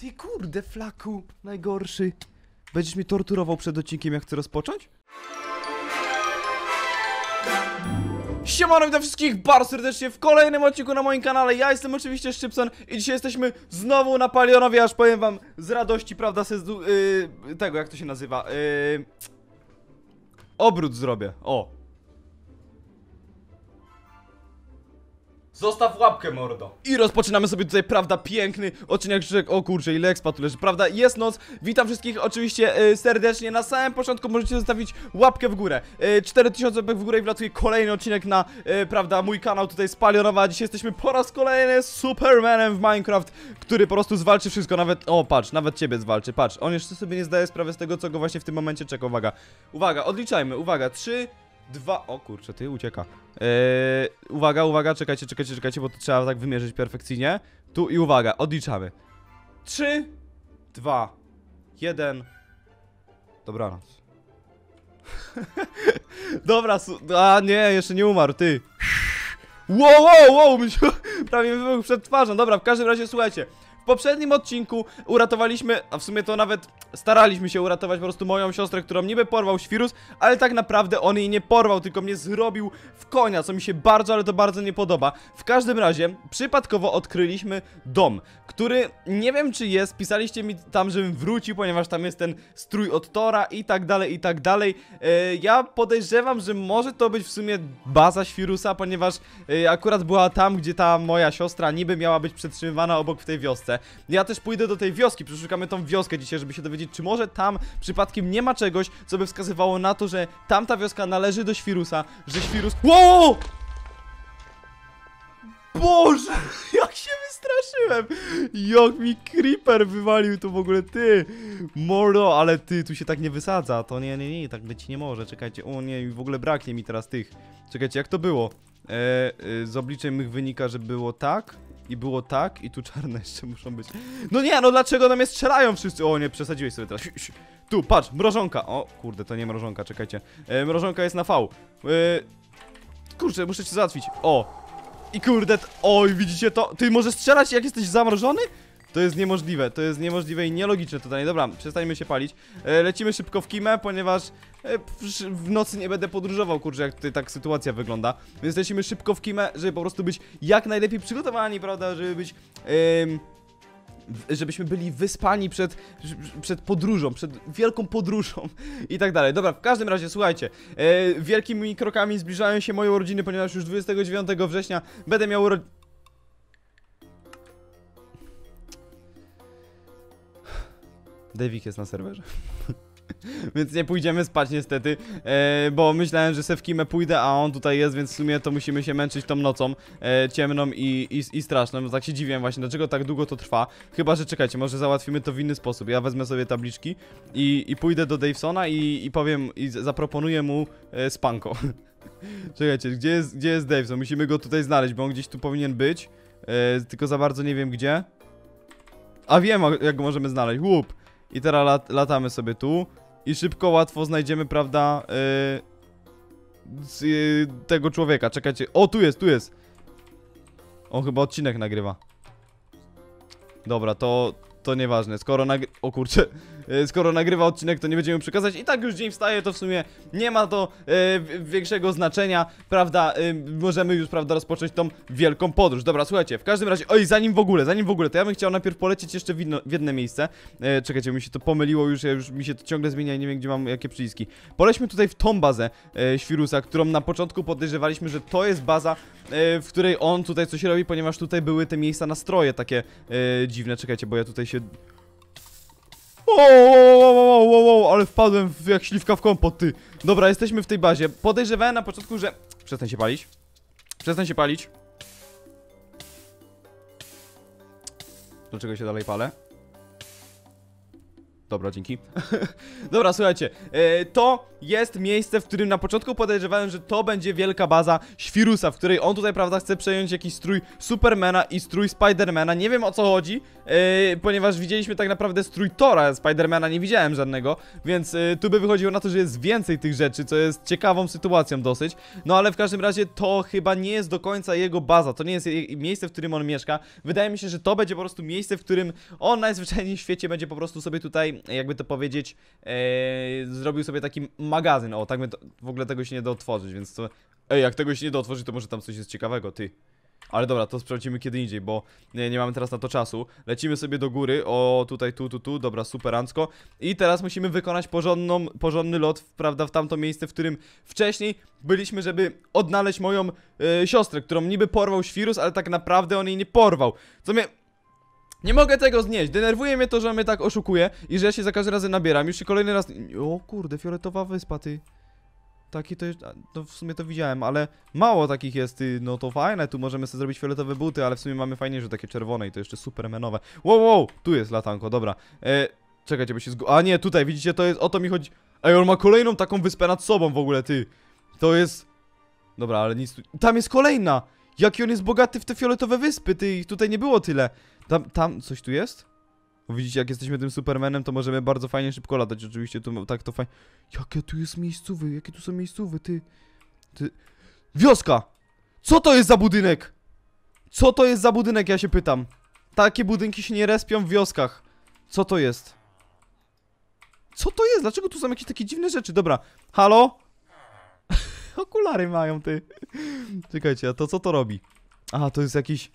Ty kurde, Flaku, najgorszy. Będziesz mnie torturował przed odcinkiem, jak chcę rozpocząć? Siemano, witam wszystkich bardzo serdecznie w kolejnym odcinku na moim kanale. Ja jestem oczywiście Szczypson i dzisiaj jesteśmy znowu na Palionowie, aż powiem wam z radości, prawda, tego, jak to się nazywa, obrót zrobię, o. Zostaw łapkę, mordo. I rozpoczynamy sobie tutaj, prawda, piękny odcinek. O kurczę, ile expa tu leży. Prawda, jest noc. Witam wszystkich oczywiście serdecznie. Na samym początku możecie zostawić łapkę w górę. 4000 łapek w górę i wlatuje kolejny odcinek na, prawda, mój kanał tutaj z Palionowa. Dzisiaj jesteśmy po raz kolejny Supermanem w Minecraft, który po prostu zwalczy wszystko, nawet, o patrz, nawet ciebie zwalczy, patrz. On jeszcze sobie nie zdaje sprawy z tego, co go właśnie w tym momencie czeka. Uwaga, uwaga, odliczajmy, uwaga, 3, 2, o kurczę, ty ucieka. Uwaga, czekajcie, bo to trzeba tak wymierzyć perfekcyjnie. Tu i uwaga, odliczamy. 3, 2, 1. Dobranoc. Dobra, a nie, jeszcze nie umarł, ty. Wow, prawie wybuchł przed twarzą. Dobra, w każdym razie słuchajcie. W poprzednim odcinku uratowaliśmy, a w sumie to nawet staraliśmy się uratować po prostu moją siostrę, którą niby porwał świrus, ale tak naprawdę on jej nie porwał, tylko mnie zrobił w konia, co mi się bardzo, ale to bardzo nie podoba. W każdym razie przypadkowo odkryliśmy dom, który nie wiem czy jest, pisaliście mi tam, żebym wrócił, ponieważ tam jest ten strój od Tora i tak dalej, i tak dalej. Ja podejrzewam, że może to być w sumie baza świrusa, ponieważ akurat była tam, gdzie ta moja siostra niby miała być przetrzymywana obok w tej wiosce. Ja też pójdę do tej wioski, przeszukamy tą wioskę dzisiaj, żeby się dowiedzieć, czy może tam przypadkiem nie ma czegoś, co by wskazywało na to, że tamta wioska należy do świrusa, że świrus... Wow! Boże, jak się wystraszyłem! Jak mi creeper wywalił tu w ogóle, ty! Mordo, ale ty, tu się tak nie wysadza, to nie, tak być nie może, czekajcie, o nie, w ogóle braknie mi teraz tych. Czekajcie, jak to było? Z obliczeń mych wynika, że było tak i było tak i tu czarne jeszcze muszą być. No nie, no dlaczego na mnie strzelają wszyscy? O nie, przesadziłeś sobie teraz. Tu, patrz, mrożonka. O, kurde, to nie mrożonka, czekajcie. Mrożonka jest na V. Kurczę, muszę cię załatwić. O. I kurde, oj, widzicie to? Ty możesz strzelać, jak jesteś zamrożony? To jest niemożliwe i nielogiczne tutaj. Dobra, przestańmy się palić. Lecimy szybko w Kimę, ponieważ w nocy nie będę podróżował, kurczę, jak tutaj tak sytuacja wygląda. Więc lecimy szybko w Kimę, żeby po prostu być jak najlepiej przygotowani, prawda, żeby być... żebyśmy byli wyspani przed podróżą, przed wielką podróżą i tak dalej. Dobra, w każdym razie, słuchajcie, wielkimi krokami zbliżają się moje urodziny, ponieważ już 29 września będę miał Davik jest na serwerze. Więc nie pójdziemy spać niestety, bo myślałem, że se w Kimę pójdę, a on tutaj jest, więc w sumie to musimy się męczyć tą nocą ciemną i straszną. Tak się dziwię właśnie, dlaczego tak długo to trwa. Chyba, że czekajcie, może załatwimy to w inny sposób. Ja wezmę sobie tabliczki i pójdę do Davesona i powiem, i zaproponuję mu spanko. Czekajcie, gdzie jest Daveson? Musimy go tutaj znaleźć, bo on gdzieś tu powinien być, tylko za bardzo nie wiem gdzie. A wiem, jak go możemy znaleźć. Łup! I teraz latamy sobie tu i szybko, łatwo znajdziemy, prawda, tego człowieka. Czekajcie, o, tu jest. On chyba odcinek nagrywa. Dobra, to nieważne, o kurczę, skoro nagrywa odcinek, to nie będziemy przekazać. I tak już dzień wstaje, to w sumie nie ma to większego znaczenia, prawda, możemy już, prawda, rozpocząć tą wielką podróż. Dobra, słuchajcie, w każdym razie, oj, zanim w ogóle, to ja bym chciał najpierw polecieć jeszcze w jedno miejsce. Czekajcie, mi się to pomyliło już, mi się to ciągle zmienia i nie wiem, gdzie mam jakie przyciski. Polećmy tutaj w tą bazę świrusa, którą na początku podejrzewaliśmy, że to jest baza, w której on tutaj coś robi, ponieważ tutaj były te miejsca na stroje takie dziwne. Czekajcie, bo ja tutaj się... ale wpadłem jak śliwka w kompot, ty. Dobra, jesteśmy w tej bazie. Podejrzewałem na początku, że... Przestań się palić. Dlaczego się dalej palę? Dobra, dzięki. Dobra, słuchajcie, to jest miejsce, w którym na początku podejrzewałem, że to będzie wielka baza Świrusa, w której on tutaj, prawda, chce przejąć jakiś strój Supermana i strój Spidermana. Nie wiem, o co chodzi, ponieważ widzieliśmy tak naprawdę strój Tora, Spidermana nie widziałem żadnego, więc tu by wychodziło na to, że jest więcej tych rzeczy, co jest ciekawą sytuacją dosyć. No ale w każdym razie to chyba nie jest do końca jego baza, to nie jest miejsce, w którym on mieszka. Wydaje mi się, że to będzie po prostu miejsce, w którym on najzwyczajniej w świecie będzie po prostu sobie tutaj, jakby to powiedzieć, zrobił sobie taki magazyn. O, tak my to, w ogóle tego się nie da otworzyć, więc to... Ej, jak tego się nie da otworzyć, to może tam coś jest ciekawego, ty. Ale dobra, to sprawdzimy kiedy indziej, bo nie mamy teraz na to czasu. Lecimy sobie do góry, o tutaj, tu, dobra, superancko. I teraz musimy wykonać porządny lot, prawda, w tamto miejsce, w którym wcześniej byliśmy, żeby odnaleźć moją siostrę, którą niby porwał świrus, ale tak naprawdę on jej nie porwał. Co mnie... Nie mogę tego znieść, denerwuje mnie to, że on mnie tak oszukuje i że ja się za każdym razem nabieram. Już się kolejny raz... O kurde, fioletowa wyspa, ty. Taki to już... No w sumie to widziałem, ale mało takich jest, ty. No to fajne, tu możemy sobie zrobić fioletowe buty, ale w sumie mamy fajniejsze takie czerwone i to jeszcze supermenowe. Wow, tu jest latanko, dobra. Czekajcie, bo się A nie, tutaj, widzicie, to jest... O to mi chodzi... Ej, on ma kolejną taką wyspę nad sobą w ogóle, ty. To jest... Dobra, ale nic tu... Tam jest kolejna! Jaki on jest bogaty w te fioletowe wyspy, ty. Ich tutaj nie było tyle. Tam coś tu jest? Bo widzicie, jak jesteśmy tym Supermanem, to możemy bardzo fajnie szybko latać. Oczywiście tu tak to fajnie. Jakie tu jest miejscowy? Jakie tu są miejscowy, ty? Wioska! Co to jest za budynek? Co to jest za budynek, ja się pytam. Takie budynki się nie respią w wioskach. Co to jest? Co to jest? Dlaczego tu są jakieś takie dziwne rzeczy? Dobra, halo? Okulary mają, ty. Czekajcie, a to co to robi? Aha, to jest jakiś...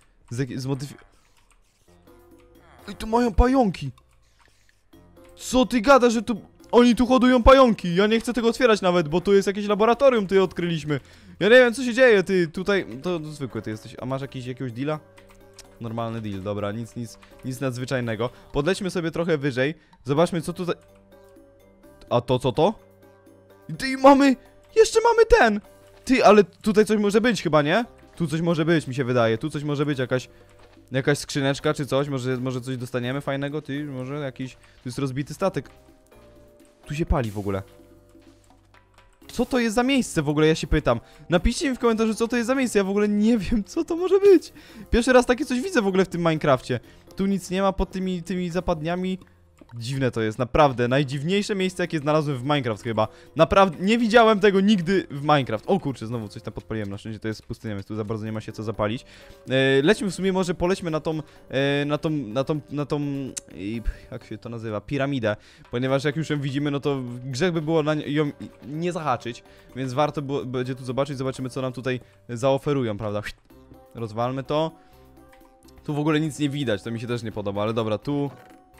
I tu mają pająki. Co ty gadasz, że tu... Oni tu hodują pająki. Ja nie chcę tego otwierać nawet, bo tu jest jakieś laboratorium, ty odkryliśmy. Ja nie wiem, co się dzieje, ty. Tutaj... To zwykły ty jesteś. A masz jakiegoś deala? Normalny deal, dobra, nic nadzwyczajnego. Podlećmy sobie trochę wyżej. Zobaczmy, co tutaj... A to co to? Ty, mamy... Jeszcze mamy ten! Ty, ale tutaj coś może być chyba, nie? Tu coś może być, mi się wydaje. Tu coś może być, jakaś skrzyneczka czy coś. Może coś dostaniemy fajnego, ty? Może jakiś... Tu jest rozbity statek. Tu się pali w ogóle. Co to jest za miejsce w ogóle, ja się pytam. Napiszcie mi w komentarzu, co to jest za miejsce. Ja w ogóle nie wiem, co to może być. Pierwszy raz takie coś widzę w ogóle w tym Minecrafcie. Tu nic nie ma pod tymi zapadniami. Dziwne to jest, naprawdę. Najdziwniejsze miejsce, jakie znalazłem w Minecraft chyba. Naprawdę, nie widziałem tego nigdy w Minecraft. O kurczę, znowu coś tam podpaliłem. Na szczęście to jest pustynia, więc tu za bardzo nie ma się co zapalić. Lećmy w sumie, może polećmy na tą... Jak się to nazywa? Piramidę. Ponieważ jak już ją widzimy, no to grzech by było ją nie zahaczyć. Więc warto będzie tu zobaczyć. Zobaczymy, co nam tutaj zaoferują, prawda? Rozwalmy to. Tu w ogóle nic nie widać, to mi się też nie podoba, ale dobra, tu...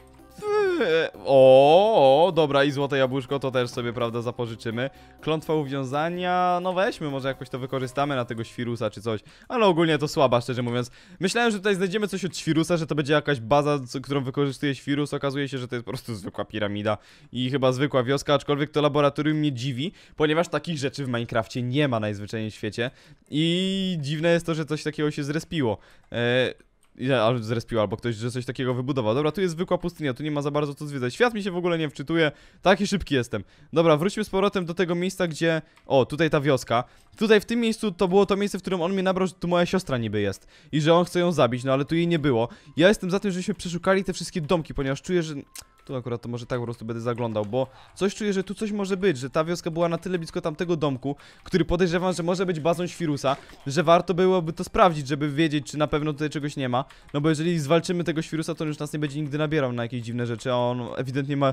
Dobra, i złote jabłuszko to też sobie, prawda, zapożyczymy. Klątwa uwiązania, no weźmy, może jakoś to wykorzystamy na tego świrusa czy coś. Ale ogólnie to słaba, szczerze mówiąc. Myślałem, że tutaj znajdziemy coś od świrusa, że to będzie jakaś baza, którą wykorzystuje świrus. Okazuje się, że to jest po prostu zwykła piramida i chyba zwykła wioska, aczkolwiek to laboratorium mnie dziwi, ponieważ takich rzeczy w Minecrafcie nie ma najzwyczajniej w świecie. I dziwne jest to, że coś takiego się zrespiło. Albo zrespił, albo ktoś, że coś takiego wybudował. Dobra, tu jest zwykła pustynia, tu nie ma za bardzo co zwiedzać. Świat mi się w ogóle nie wczytuje. Taki szybki jestem. Dobra, wróćmy z powrotem do tego miejsca, gdzie... O, tutaj ta wioska. Tutaj w tym miejscu to było to miejsce, w którym on mnie nabrał, że tu moja siostra niby jest. I że on chce ją zabić, no ale tu jej nie było. Ja jestem za tym, żebyśmy przeszukali te wszystkie domki, ponieważ czuję, że... Tu akurat to może tak po prostu będę zaglądał, bo coś czuję, że tu coś może być, że ta wioska była na tyle blisko tamtego domku, który podejrzewam, że może być bazą świrusa, że warto byłoby to sprawdzić, żeby wiedzieć, czy na pewno tutaj czegoś nie ma. No bo jeżeli zwalczymy tego świrusa, to on już nas nie będzie nigdy nabierał na jakieś dziwne rzeczy, a on ewidentnie ma...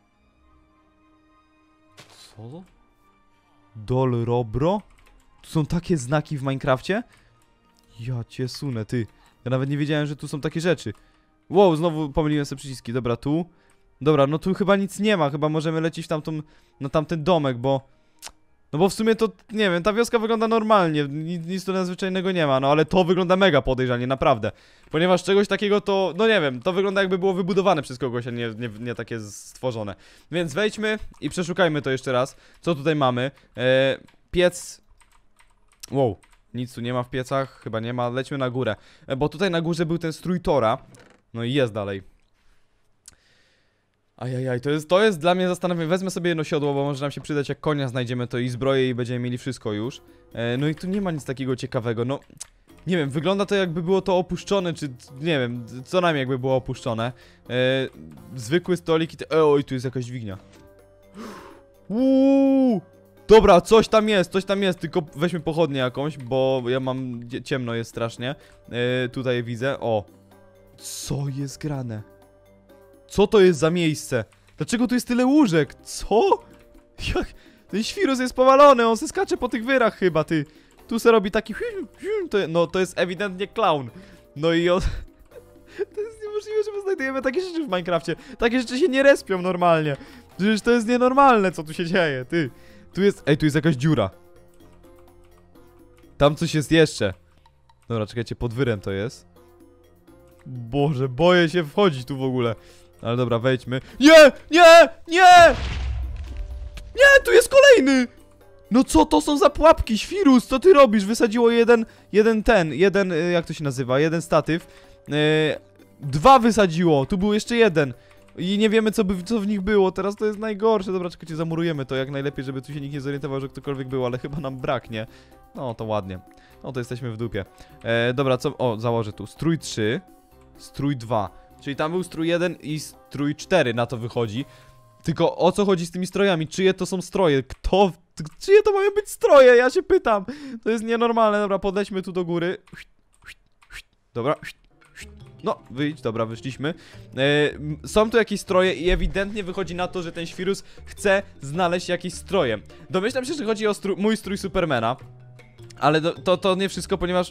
Co? Dol Robro? Tu są takie znaki w Minecrafcie? Ja cię sunę, ty. Ja nawet nie wiedziałem, że tu są takie rzeczy. Wow, znowu pomyliłem sobie przyciski. Dobra, tu. Dobra, no tu chyba nic nie ma. Chyba możemy lecieć na tamten domek, bo... No bo w sumie to, nie wiem, ta wioska wygląda normalnie. Nic tu nadzwyczajnego nie ma, no ale to wygląda mega podejrzanie, naprawdę. Ponieważ czegoś takiego to, no nie wiem, to wygląda jakby było wybudowane przez kogoś, a nie takie stworzone. Więc wejdźmy i przeszukajmy to jeszcze raz. Co tutaj mamy? Piec... Wow. Nic tu nie ma w piecach, chyba nie ma, lećmy na górę. Bo tutaj na górze był ten strój Tora. No i jest dalej. Ajajaj, to jest dla mnie zastanawiające. Wezmę sobie jedno siodło, bo może nam się przydać, jak konia znajdziemy to i zbroję i będziemy mieli wszystko już. No i tu nie ma nic takiego ciekawego, no. Nie wiem, wygląda to jakby było to opuszczone, czy nie wiem, co najmniej jakby było opuszczone. Zwykły stolik i oj, tu jest jakaś dźwignia. Dobra, coś tam jest, tylko weźmy pochodnię jakąś, bo ja mam, ciemno jest strasznie. Tutaj widzę, o. Co jest grane? Co to jest za miejsce? Dlaczego tu jest tyle łóżek? Co? Jak? Ten świrus jest powalony, on se skacze po tych wyrach chyba, ty. Tu se robi taki... No to jest ewidentnie clown. No i on... To jest niemożliwe, że my znajdujemy takie rzeczy w Minecrafcie. Takie rzeczy się nie respią normalnie. Przecież to jest nienormalne, co tu się dzieje, ty. Tu jest... Ej, tu jest jakaś dziura. Tam coś jest jeszcze. Dobra, czekajcie, pod wyrem to jest. Boże, boję się wchodzić tu w ogóle. Ale dobra, wejdźmy. Nie! Nie! Nie! Nie, tu jest kolejny! No co to są za pułapki? Świrus, co ty robisz? Wysadziło jeden, jak to się nazywa? Jeden statyw. Dwa wysadziło, tu był jeszcze jeden. I nie wiemy co w nich było, teraz to jest najgorsze. Dobra, czekajcie, zamurujemy to jak najlepiej, żeby tu się nikt nie zorientował, że ktokolwiek był, ale chyba nam braknie. No, to ładnie. No, to jesteśmy w dupie. Dobra, co... O, założę tu. Strój 3, strój 2. Czyli tam był strój 1 i strój 4, na to wychodzi. Tylko o co chodzi z tymi strojami? Czyje to są stroje? Czyje to mają być stroje? Ja się pytam. To jest nienormalne. Dobra, podejdźmy tu do góry. Dobra. No, wyjdź, dobra, wyszliśmy. Są tu jakieś stroje i ewidentnie wychodzi na to, że ten świrus chce znaleźć jakieś stroje. Domyślam się, że chodzi o mój strój Supermana. Ale to nie wszystko, ponieważ...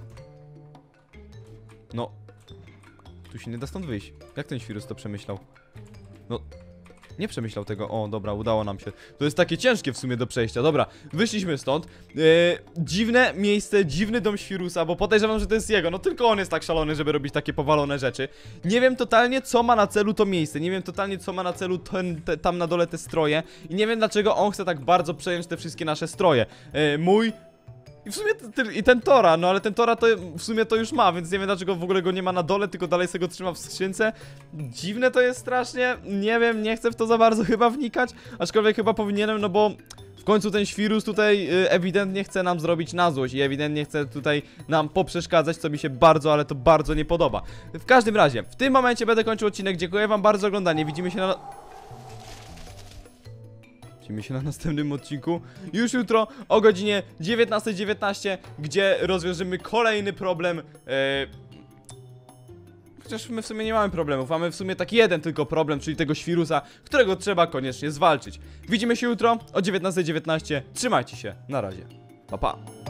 No... Tu się nie da stąd wyjść. Jak ten świrus to przemyślał? No... Nie przemyślał tego. O, dobra, udało nam się. To jest takie ciężkie w sumie do przejścia. Dobra, wyszliśmy stąd. Dziwne miejsce, dziwny dom świrusa, bo podejrzewam, że to jest jego. No tylko on jest tak szalony, żeby robić takie powalone rzeczy. Nie wiem totalnie, co ma na celu to miejsce. Nie wiem totalnie, co ma na celu tam na dole te stroje. I nie wiem, dlaczego on chce tak bardzo przejąć te wszystkie nasze stroje. I w sumie i ten Tora, no ale ten Tora to w sumie to już ma, więc nie wiem dlaczego w ogóle go nie ma na dole, tylko dalej sobie go trzyma w skrzynce. Dziwne to jest strasznie, nie wiem, nie chcę w to za bardzo chyba wnikać, aczkolwiek chyba powinienem, no bo w końcu ten świrus tutaj ewidentnie chce nam zrobić na złość i ewidentnie chce tutaj nam poprzeszkadzać, co mi się bardzo, ale to bardzo nie podoba. W każdym razie, w tym momencie będę kończył odcinek, dziękuję wam bardzo za oglądanie, widzimy się na następnym odcinku już jutro o godzinie 19:19, gdzie rozwiążemy kolejny problem. Chociaż my w sumie nie mamy problemów, mamy w sumie taki jeden tylko problem, czyli tego świrusa, którego trzeba koniecznie zwalczyć. Widzimy się jutro o 19:19. Trzymajcie się, na razie. Pa, pa.